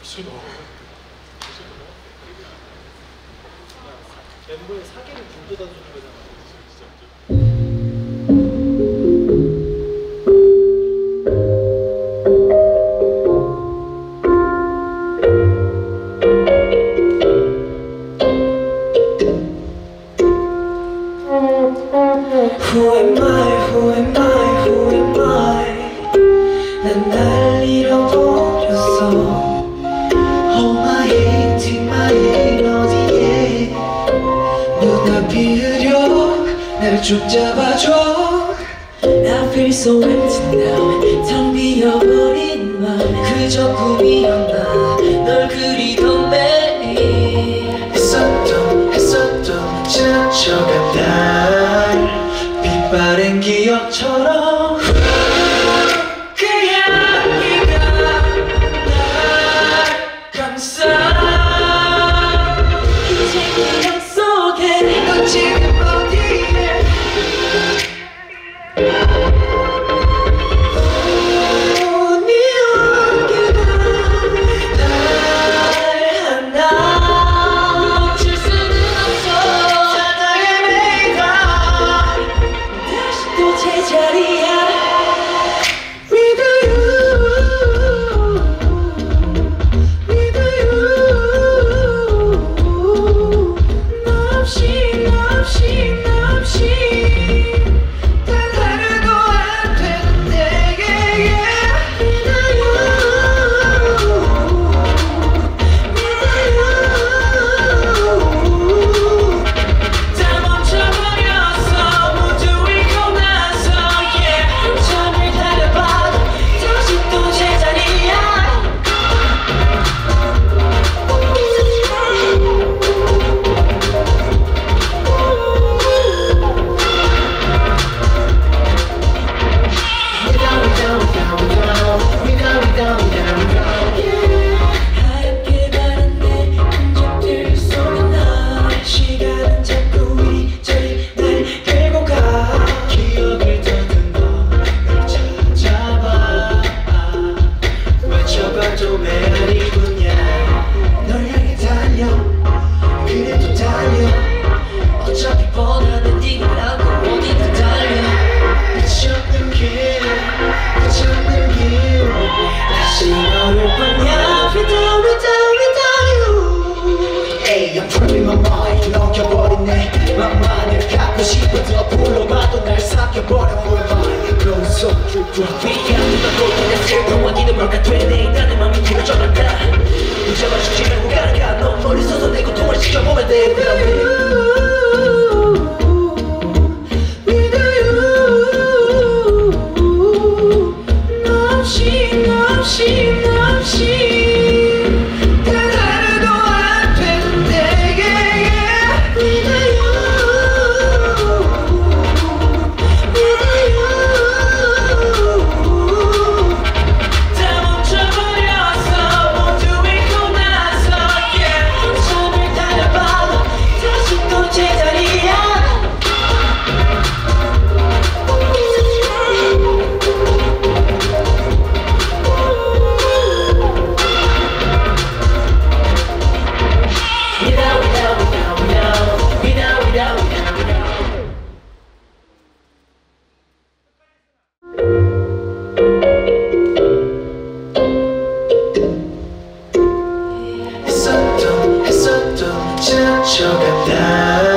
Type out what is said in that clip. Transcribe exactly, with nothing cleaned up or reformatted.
멤버의 사기를 불도다 주는 거잖아. Who am I, who am I, who am I? 난 날 잃어버렸어. Hold my hand, take my hand 어디에 누가 비으려 나를 좀 잡아줘. I feel so empty now. 텅 비어버린 맘 그저 꿈이었나 널 그리던 매일 했었던 했었던 지나쳐간 날 빛바랜 기억처럼 그 향기가 날 감싸. 이제 기억 속에 너 지금 어디에 오, 네 온기가 날 하나 멈출 수는 없어. 살다 헤매다 다시 또 제자리야. With you, with you 너 없이 너 없이 너 없이 단 하루도 안 되는 내게 With you, with you 다 멈춰버렸어 모두 잃고 나서 yeah. 잠을 달려봐 다시 또 제자리야. 하얗게 바른 내 흔적들 속에 나 시간은 자꾸 이리저리 날 끌고 가. 기억을 더듬어 널 찾아봐. 외쳐봐도 메아리군요. 널 향해 달려 그래도 달려 어차피 뻔하는 네라고 어디든 달려. 끝이 없는 길 끝이 없는 길 다시 너를 보냐 Without without without you. Hey, I'm trapping my mind 넘겨버린 내 맘만을 갖고 싶어도 불러봐도 날 삼켜버려. Who am I? Blow so true to a beat. 누가 내 슬픔과 니는 뭘까 되네. 나는 맘이 길어져간다. 붙잡아 죽지 말고 가라가. 넌 멀리 서서 내 고통을 지켜보면 돼. Without you. 너 없이 너 없이 너 없이 단 하루도 안 되는 내게 With you, with you 다 멈춰버렸어 모두 잃고 나서 yeah. 잠을 달려봐 다시 또 제자리야. Without, without, without, without, without, without, without. 했었던 했었던 지나쳐간 날